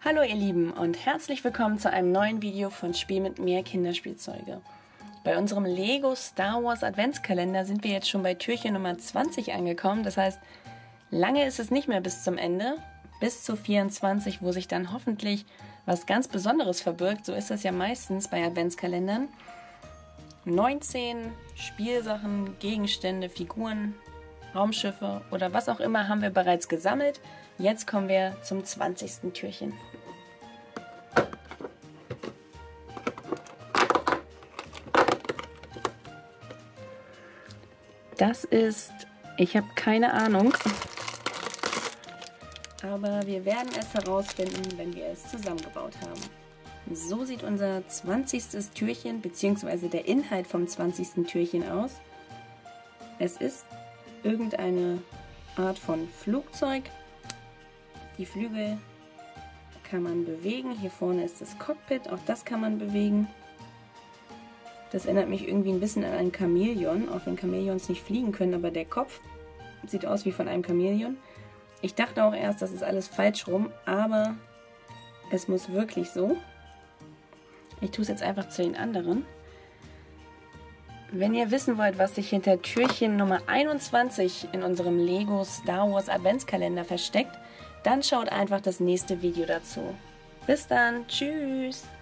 Hallo ihr Lieben und herzlich willkommen zu einem neuen Video von Spiel mit mehr Kinderspielzeuge. Bei unserem Lego Star Wars Adventskalender sind wir jetzt schon bei Türchen Nummer 20 angekommen. Das heißt, lange ist es nicht mehr bis zum Ende, bis zu 24, wo sich dann hoffentlich was ganz Besonderes verbirgt. So ist das ja meistens bei Adventskalendern. 19 Spielsachen, Gegenstände, Figuren, Raumschiffe oder was auch immer haben wir bereits gesammelt. Jetzt kommen wir zum 20. Türchen. Das ist, ich habe keine Ahnung, aber wir werden es herausfinden, wenn wir es zusammengebaut haben. So sieht unser 20. Türchen bzw. der Inhalt vom 20. Türchen aus. Es ist irgendeine Art von Flugzeug. Die Flügel kann man bewegen. Hier vorne ist das Cockpit, auch das kann man bewegen. Das erinnert mich irgendwie ein bisschen an ein Chamäleon, auch wenn Chamäleons nicht fliegen können, aber der Kopf sieht aus wie von einem Chamäleon. Ich dachte auch erst, das ist alles falsch rum, aber es muss wirklich so. Ich tue es jetzt einfach zu den anderen. Wenn ihr wissen wollt, was sich hinter Türchen Nummer 21 in unserem Lego Star Wars Adventskalender versteckt, dann schaut einfach das nächste Video dazu. Bis dann, tschüss!